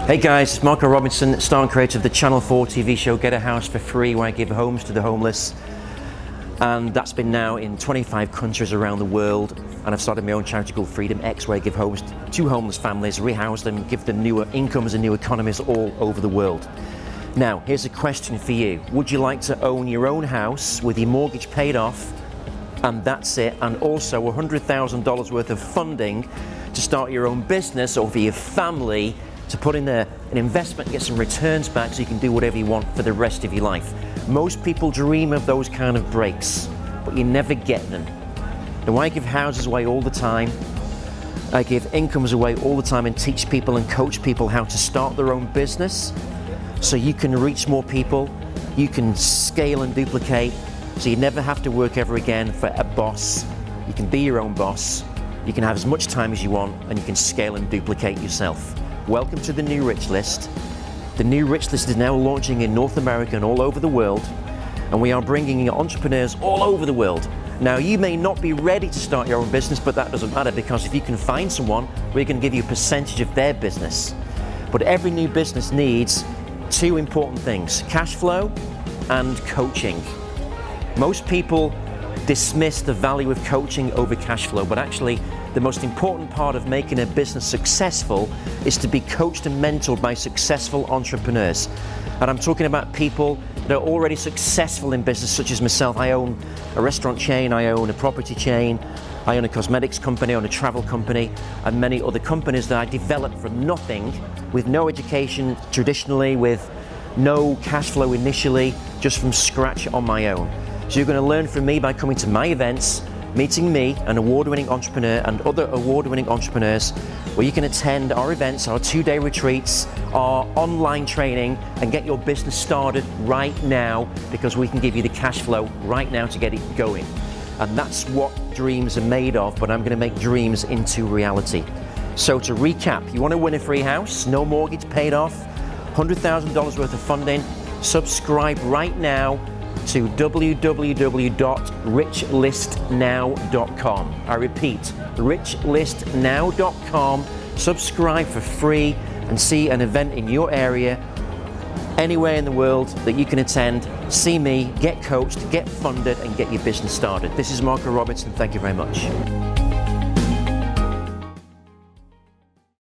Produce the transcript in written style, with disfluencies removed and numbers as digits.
Hey guys, it's Marco Robinson, star and creator of the Channel 4 TV show Get a House for Free, where I give homes to the homeless. And that's been now in 25 countries around the world. And I've started my own charity called Freedom X, where I give homes to homeless families, rehouse them, give them newer incomes and new economies all over the world. Now, here's a question for you. Would you like to own your own house with your mortgage paid off, and that's it, and also $100,000 worth of funding to start your own business, or for your family to put in an investment, get some returns back so you can do whatever you want for the rest of your life? Most people dream of those kind of breaks, but you never get them. Now, I give houses away all the time. I give incomes away all the time and teach people and coach people how to start their own business so you can reach more people, you can scale and duplicate, so you never have to work ever again for a boss. You can be your own boss, you can have as much time as you want, and you can scale and duplicate yourself. Welcome to the New Rich List. The New Rich List is now launching in North America and all over the world, and we are bringing in entrepreneurs all over the world. Now, you may not be ready to start your own business, but that doesn't matter, because if you can find someone, we're going to give you a percentage of their business. But every new business needs two important things: cash flow and coaching. Most people dismiss the value of coaching over cash flow, but actually the most important part of making a business successful is to be coached and mentored by successful entrepreneurs. And I'm talking about people that are already successful in business, such as myself. I own a restaurant chain, I own a property chain, I own a cosmetics company, I own a travel company, and many other companies that I developed from nothing, with no education traditionally, with no cash flow initially, just from scratch on my own. So you're going to learn from me by coming to my events, meeting me, an award-winning entrepreneur, and other award-winning entrepreneurs, where you can attend our events, our 2-day retreats, our online training, and get your business started right now, because we can give you the cash flow right now to get it going. And that's what dreams are made of, but I'm going to make dreams into reality. So to recap, you want to win a free house, no mortgage paid off, $100,000 worth of funding, subscribe right now to www.richlistnow.com. I repeat, richlistnow.com. Subscribe for free and see an event in your area, anywhere in the world that you can attend. See me, get coached, get funded, and get your business started. This is Marco Robinson. Thank you very much.